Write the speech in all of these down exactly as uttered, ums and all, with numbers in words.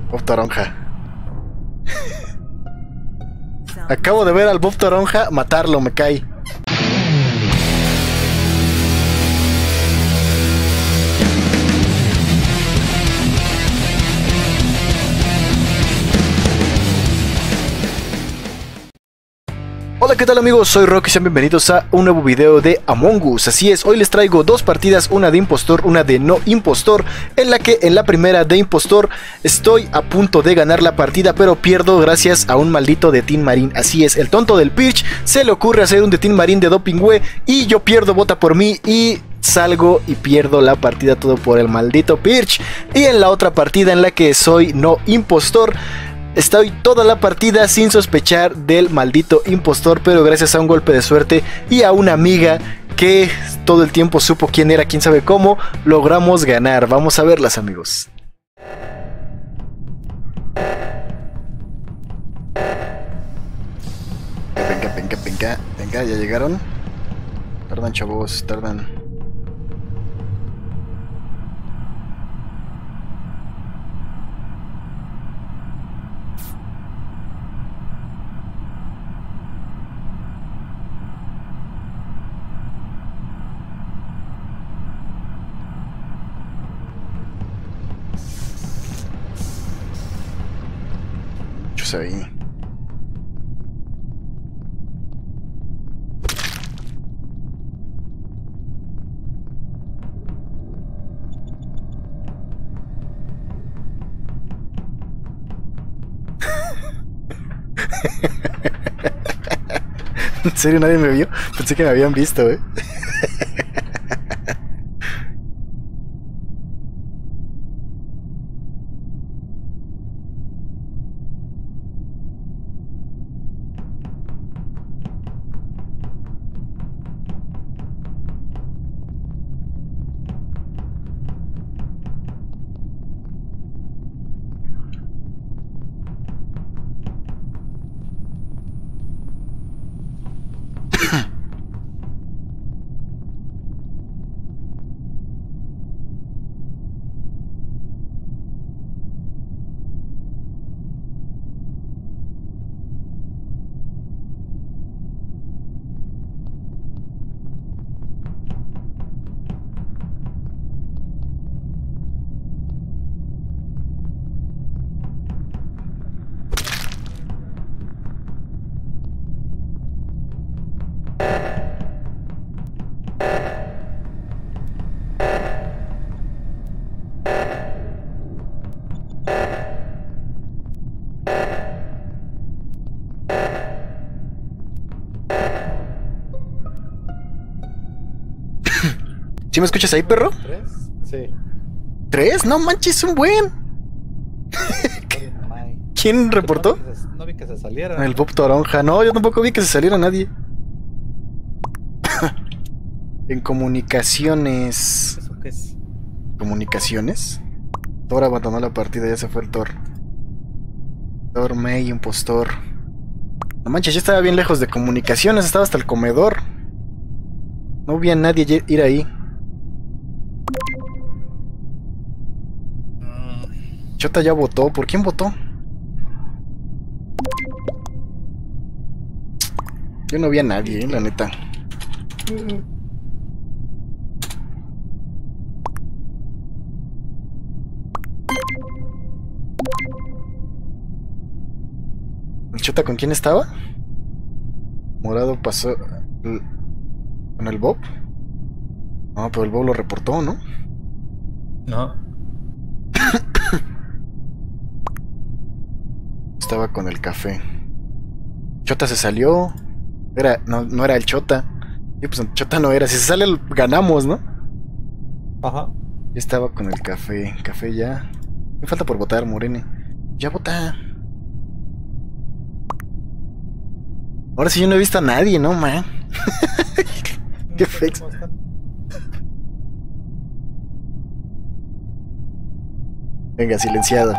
Bob Toronja. Acabo de ver al Bob Toronja matarlo, me cae. Hola, ¿qué tal amigos? Soy Rocky y sean bienvenidos a un nuevo video de Among Us. Así es, hoy les traigo dos partidas, una de impostor, una de no impostor, en la que en la primera de impostor estoy a punto de ganar la partida, pero pierdo gracias a un maldito de Team Marine. Así es, el tonto del Pirch se le ocurre hacer un de Team Marine de Dopingüe y yo pierdo, vota por mí y salgo y pierdo la partida todo por el maldito Pirch. Y en la otra partida en la que soy no impostor, estoy toda la partida sin sospechar del maldito impostor, pero gracias a un golpe de suerte y a una amiga que todo el tiempo supo quién era, quién sabe cómo, logramos ganar. Vamos a verlas, amigos. Venga, venga, venga, venga, ya llegaron. Tardan, chavos, tardan. Ahí. ¿En serio nadie me vio? Pensé que me habían visto, eh. ¿Sí me escuchas ahí, perro? ¿Tres? Sí. ¿Tres? No manches, un buen. ¿Quién reportó? No vi, se, no vi que se saliera. El Bob Toronja. No, yo tampoco vi que se saliera nadie. En comunicaciones. ¿Eso qué es? ¿Comunicaciones? Thor abandonó la partida, ya se fue el Thor. Thor, May, impostor. No manches, yo estaba bien lejos de comunicaciones, estaba hasta el comedor. No vi a nadie ir ahí. Chota ya votó. ¿Por quién votó? Yo no vi a nadie, eh, la neta. ¿El Chota con quién estaba? Morado pasó con el Bob. No, pero el Bob lo reportó, ¿no? No. Estaba con el café. Chota se salió. Era, no, no era el Chota. Sí, pues Chota no era. Si se sale, ganamos, ¿no? Ajá. Yo estaba con el café. Café ya. Me falta por votar, Morene. Ya vota. Ahora sí yo no he visto a nadie, ¿no, man? Qué fake. Venga, silenciado.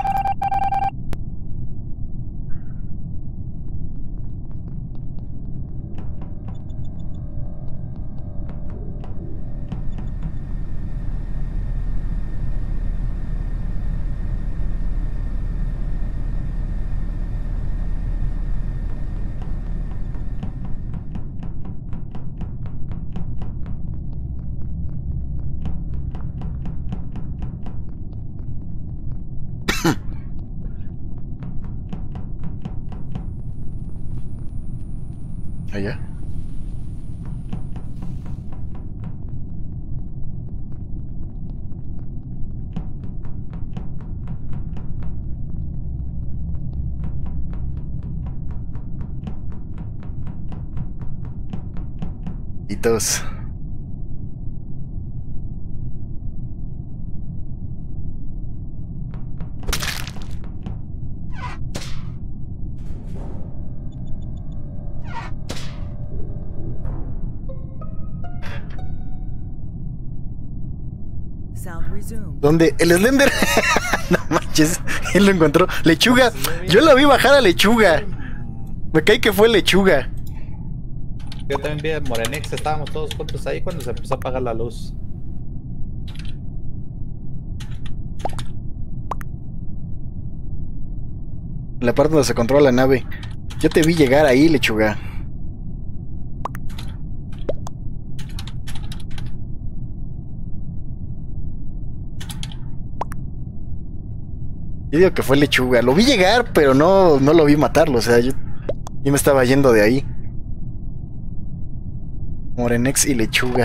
Allá. Y dos. ¿Dónde? El Slender. No manches, él lo encontró. Lechuga. Yo lo vi bajar a Lechuga. Me cae que fue Lechuga. Yo también vi a Morenix, estábamos todos juntos ahí cuando se empezó a apagar la luz. La parte donde se controla la nave. Yo te vi llegar ahí, Lechuga. Yo digo que fue Lechuga. Lo vi llegar, pero no, no lo vi matarlo. O sea, yo, yo me estaba yendo de ahí. Morenex y Lechuga.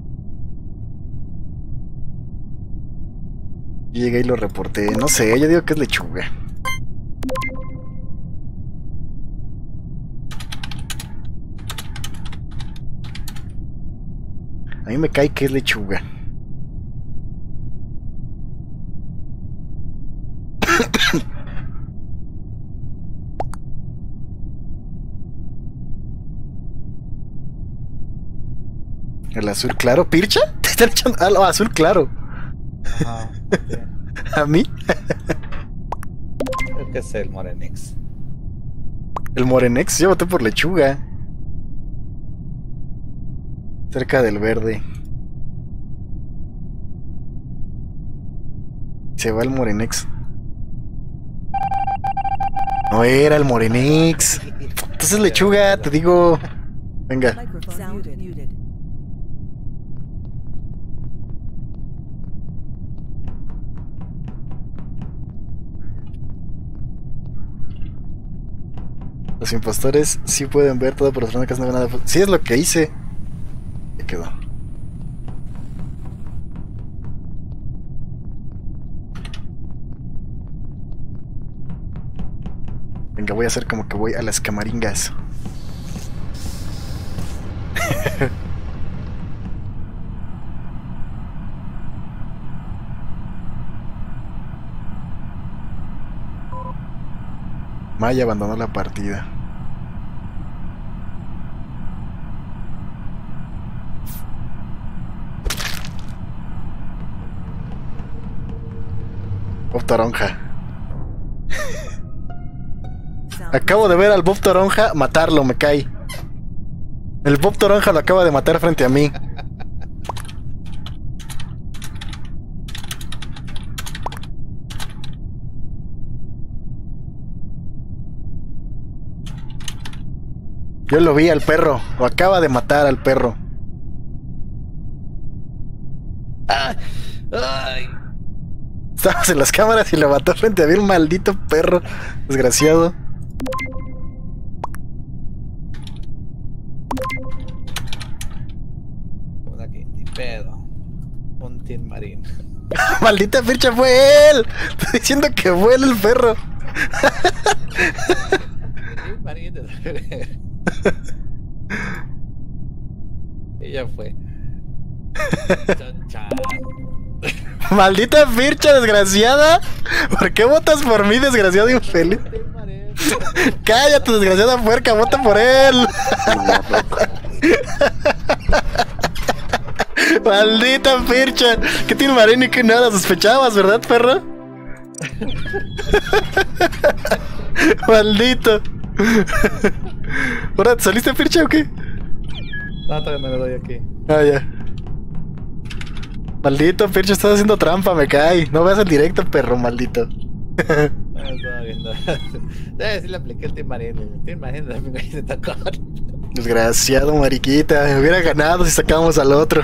Yo llegué y lo reporté. No sé, yo digo que es Lechuga. A mí me cae que es Lechuga. El azul claro, ¿Pircha? ¿Te están echando? Ah, no, azul claro. Ajá. Sí. ¿A mí? Creo que es el Morenix. El Morenex, yo voté por Lechuga. Cerca del verde. Se va el Morenex. No era el Morenex. Entonces Lechuga, te digo. Venga. Los impostores sí pueden ver todo por las personas que no ven nada. Sí es lo que hice. Ya quedó. Venga, voy a hacer como que voy a las camaringas. Maya abandonó la partida. Bob Toronja. Acabo de ver al Bob Toronja matarlo, me cae. El Bob Toronja lo acaba de matar frente a mí. Yo lo vi al perro, lo acaba de matar al perro. ¡Ay! ¡Ay! Estábamos en las cámaras y lo mató frente a mí el maldito perro. Desgraciado. Un aquí, ni pedo. Un Tin Marín. Maldita Pircha, fue él. Estoy diciendo que fue él el perro. Tin Marín. Ella fue. Chan, chan. Maldita Pircha, desgraciada. ¿Por qué votas por mí, desgraciado infeliz? Cállate, desgraciada puerca, vota por él. Maldita Pircha. ¿Qué tiene Marín y que nada? Sospechabas, ¿verdad, perro? Maldito. ¿Ahora te saliste, Pircha, o qué? No, todavía no le doy aquí. Ah, ya. Maldito, Pircha, estás haciendo trampa, me cae. No veas el directo, perro, maldito. No, estaba viendo. Debe sí le apliqué el Tin Marín. El Tin Marín también me hice tacón. Desgraciado, mariquita. Me hubiera ganado si sacábamos al otro.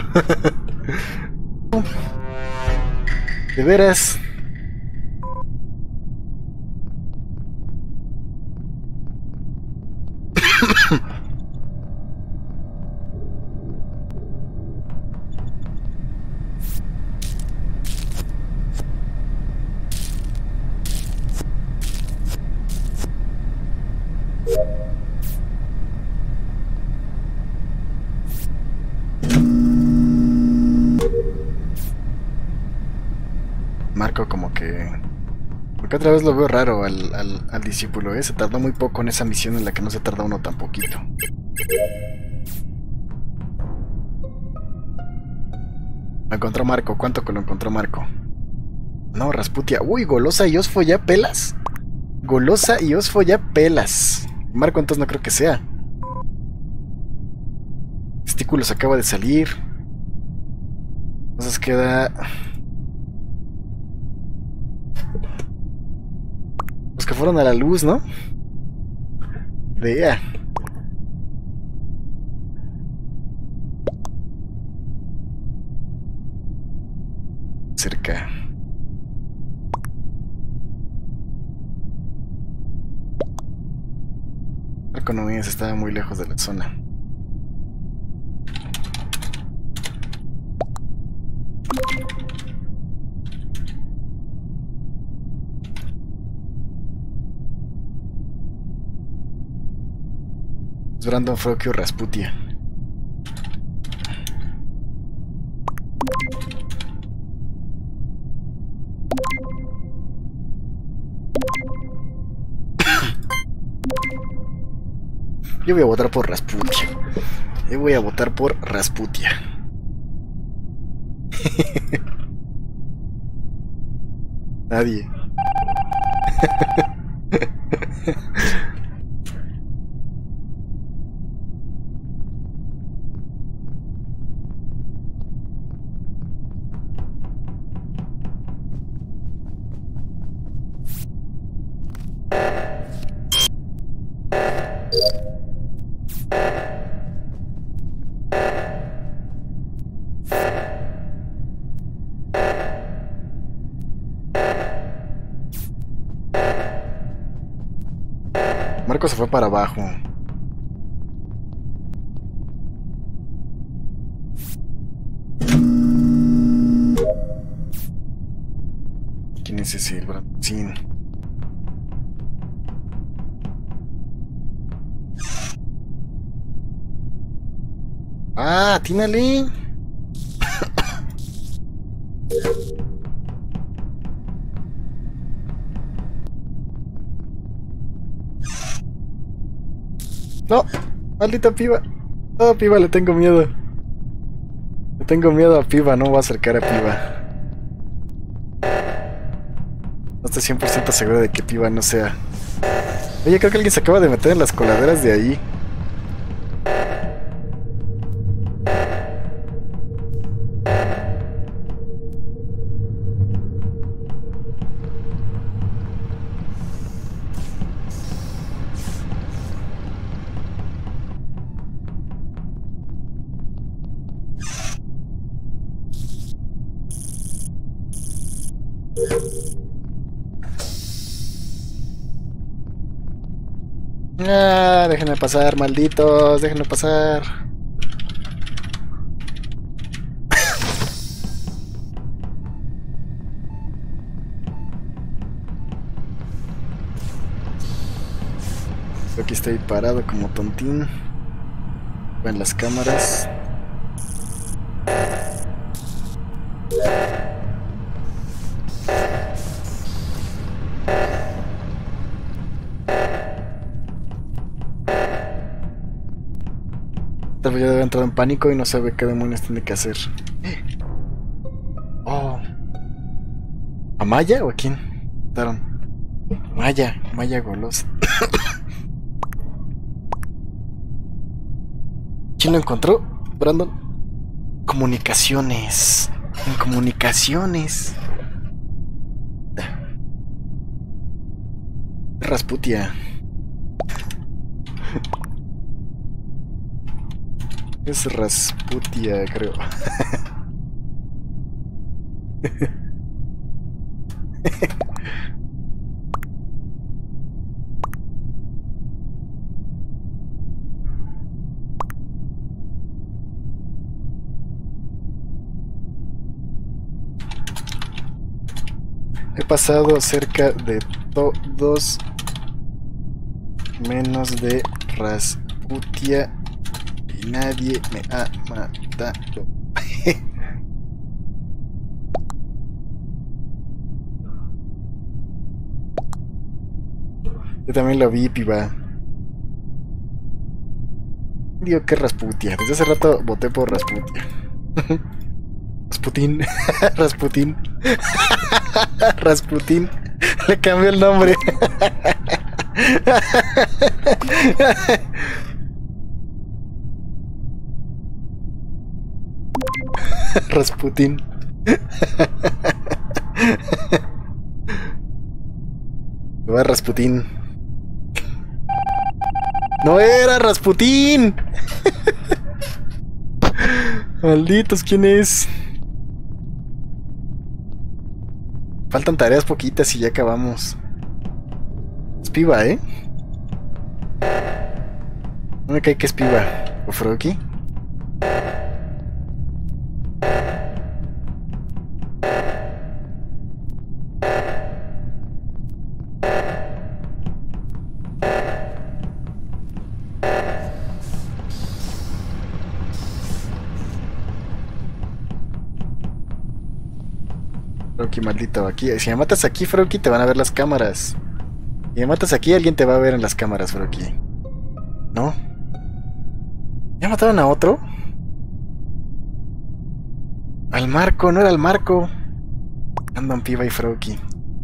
De veras. Marco como que... Porque otra vez lo veo raro al, al, al discípulo, ¿eh? Se tardó muy poco en esa misión en la que no se tarda uno tan poquito. Lo encontró Marco. ¿Cuánto que lo encontró Marco? No, Rasputia. Uy, Golosa y Osfo ya pelas. Golosa y Osfo ya pelas. Marco entonces no creo que sea. Testículos acaba de salir. Entonces queda... Los que fueron a la luz, ¿no? Vea. Cerca. Economías estaba muy lejos de la zona. Es Brandon Frocchio Rasputia. Yo voy a votar por Rasputia. Yo voy a votar por Rasputia. Nadie. Marco se fue para abajo. ¿Quién es ese? El Brancín. Ah, atínale. No, maldita piba. No, piba, le tengo miedo. Le tengo miedo a piba, no voy a acercar a piba. No estoy cien por ciento seguro de que piba no sea. Oye, creo que alguien se acaba de meter en las coladeras de ahí. Ah, déjenme pasar, malditos, déjenme pasar. Aquí estoy parado como tontín. Ven las cámaras. Tal vez ya debe entrar en pánico y no sabe qué demonios tiene que hacer. Oh. ¿A Maya o a quién? Daron. Maya, Maya Golosa. ¿Quién lo encontró? Brandon. Comunicaciones. En comunicaciones. Rasputia. Es Rasputia, creo. He pasado cerca de todos menos de Rasputia. Nadie me ha matado. Yo también lo vi, piba. Digo que Rasputia. Desde hace rato voté por Rasputia. Rasputín. Rasputín. Rasputín. Le cambió el nombre. Rasputín. Va Rasputín. No era Rasputín. Malditos, ¿quién es? Faltan tareas poquitas y ya acabamos. Es piba, ¿eh? No me cae que es piba. ¿O Froki? Froki, maldito, aquí. Si me matas aquí, Froki, te van a ver las cámaras. Si me matas aquí, alguien te va a ver en las cámaras, Froki. ¿No? ¿Ya mataron a otro? Al Marco, no era el Marco. Andan piba y Froki.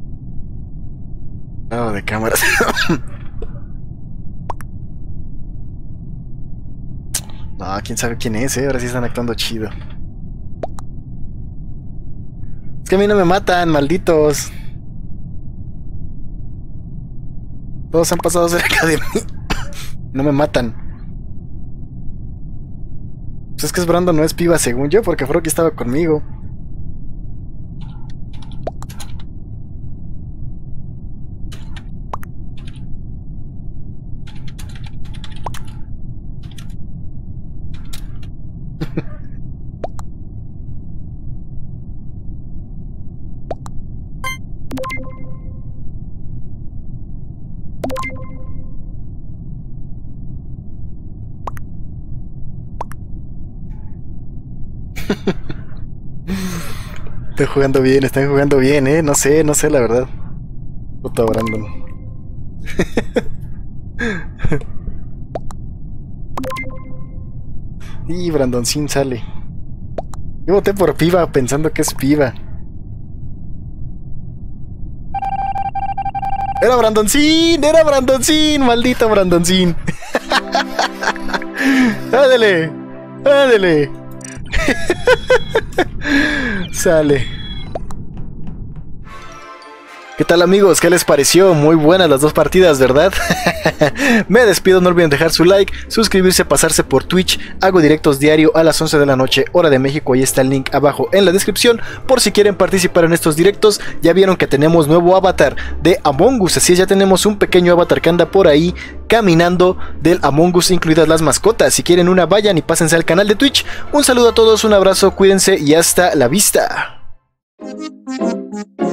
Lado de cámaras. No, quién sabe quién es, eh. Ahora sí están actuando chido. Es que a mí no me matan, malditos. Todos han pasado cerca de mí. No me matan. Pues es que es Brandon, no es piba, según yo, porque Froki estaba conmigo. Están jugando bien, están jugando bien, eh. No sé, no sé la verdad. Puta Brandon. Y Brandon sin sale. Yo voté por piba pensando que es piba. Era Brandoncín, era Brandoncín, maldito Brandoncín. Ándale, ándale. Sale. ¿Qué tal, amigos? ¿Qué les pareció? Muy buenas las dos partidas, ¿verdad? Me despido, no olviden dejar su like, suscribirse, pasarse por Twitch. Hago directos diario a las once de la noche, hora de México. Ahí está el link abajo en la descripción por si quieren participar en estos directos. Ya vieron que tenemos nuevo avatar de Among Us, así es, ya tenemos un pequeño avatar que anda por ahí caminando del Among Us, incluidas las mascotas. Si quieren una, vayan y pásense al canal de Twitch. Un saludo a todos, un abrazo, cuídense y hasta la vista.